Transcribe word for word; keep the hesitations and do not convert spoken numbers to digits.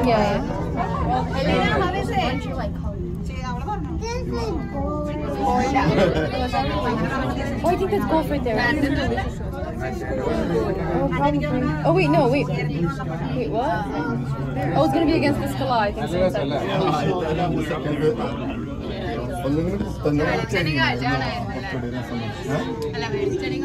Yeah. Oh, I think that's golf right there. Oh, probably. Oh, wait, no, wait. Wait, what? Oh, it's gonna be against the Scala, I think. So